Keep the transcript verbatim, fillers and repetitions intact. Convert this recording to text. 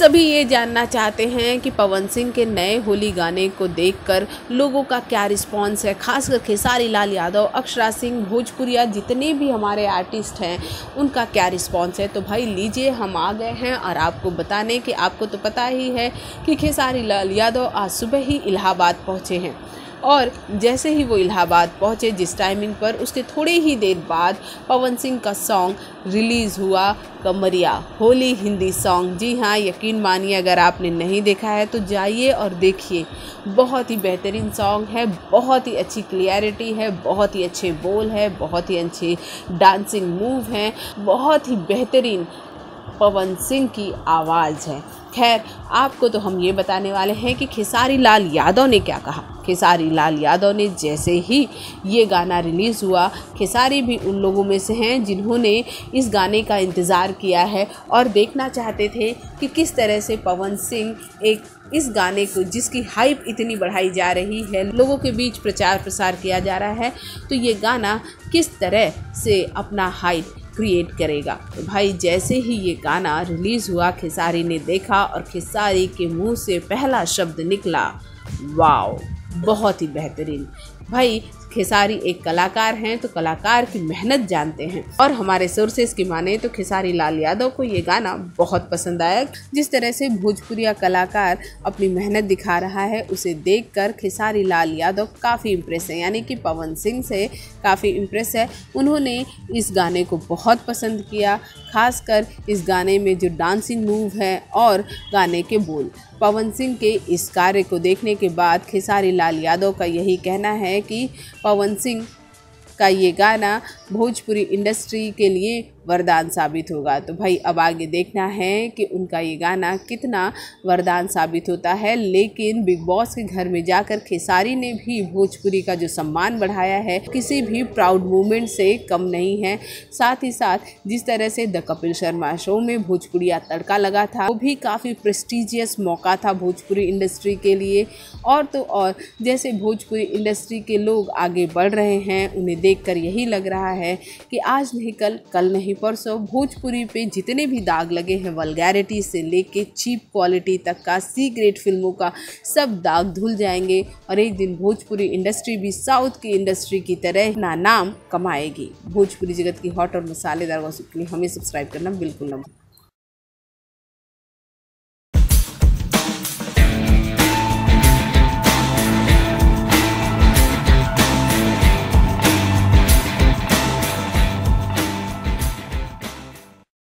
सभी ये जानना चाहते हैं कि पवन सिंह के नए होली गाने को देखकर लोगों का क्या रिस्पॉन्स है, खासकर खेसारी लाल यादव, अक्षरा सिंह, भोजपुरिया जितने भी हमारे आर्टिस्ट हैं उनका क्या रिस्पॉन्स है। तो भाई लीजिए, हम आ गए हैं और आपको बताने कि आपको तो पता ही है कि खेसारी लाल यादव आज सुबह ही इलाहाबाद पहुँचे हैं और जैसे ही वो इलाहाबाद पहुँचे जिस टाइमिंग पर, उसके थोड़े ही देर बाद पवन सिंह का सॉन्ग रिलीज़ हुआ, कमरिया होली हिंदी सॉन्ग। जी हाँ, यकीन मानिए अगर आपने नहीं देखा है तो जाइए और देखिए। बहुत ही बेहतरीन सॉन्ग है, बहुत ही अच्छी क्लियरिटी है, बहुत ही अच्छे बोल है, बहुत ही अच्छे डांसिंग मूव हैं, बहुत ही बेहतरीन पवन सिंह की आवाज़ है। खैर, आपको तो हम ये बताने वाले हैं कि खेसारी लाल यादव ने क्या कहा। खेसारी लाल यादव ने जैसे ही ये गाना रिलीज़ हुआ, खेसारी भी उन लोगों में से हैं जिन्होंने इस गाने का इंतज़ार किया है और देखना चाहते थे कि किस तरह से पवन सिंह एक इस गाने को, जिसकी हाइप इतनी बढ़ाई जा रही है, लोगों के बीच प्रचार प्रसार किया जा रहा है, तो ये गाना किस तरह से अपना हाइप क्रिएट करेगा। तो भाई जैसे ही ये गाना रिलीज़ हुआ, खेसारी ने देखा और खेसारी के मुंह से पहला शब्द निकला, वाओ, बहुत ही बेहतरीन। भाई खेसारी एक कलाकार हैं तो कलाकार की मेहनत जानते हैं और हमारे सोर्सेस की माने तो खेसारी लाल यादव को ये गाना बहुत पसंद आया। जिस तरह से भोजपुरिया कलाकार अपनी मेहनत दिखा रहा है, उसे देखकर खेसारी लाल यादव काफ़ी इम्प्रेस है, यानी कि पवन सिंह से काफ़ी इम्प्रेस है। उन्होंने इस गाने को बहुत पसंद किया, खासकर इस गाने में जो डांसिंग मूव है और गाने के बोल। पवन सिंह के इस कार्य को देखने के बाद खेसारी लाल यादव का यही कहना है कि पवन सिंह का ये गाना भोजपुरी इंडस्ट्री के लिए वरदान साबित होगा। तो भाई अब आगे देखना है कि उनका ये गाना कितना वरदान साबित होता है। लेकिन बिग बॉस के घर में जाकर खेसारी ने भी भोजपुरी का जो सम्मान बढ़ाया है, किसी भी प्राउड मूवमेंट से कम नहीं है। साथ ही साथ जिस तरह से द कपिल शर्मा शो में भोजपुरिया तड़का लगा था, वो भी काफ़ी प्रेस्टिजियस मौका था भोजपुरी इंडस्ट्री के लिए। और तो और जैसे भोजपुरी इंडस्ट्री के लोग आगे बढ़ रहे हैं, उन्हें देखकर यही लग रहा है कि आज नहीं कल, कल नहीं परसों भोजपुरी पे जितने भी दाग लगे हैं, वल्गैरिटी से लेके चीप क्वालिटी तक का, सी ग्रेड फिल्मों का, सब दाग धुल जाएंगे और एक दिन भोजपुरी इंडस्ट्री भी साउथ की इंडस्ट्री की तरह ना नाम कमाएगी। भोजपुरी जगत की हॉट और मसालेदार गॉसिप के लिए हमें सब्सक्राइब करना बिल्कुल ना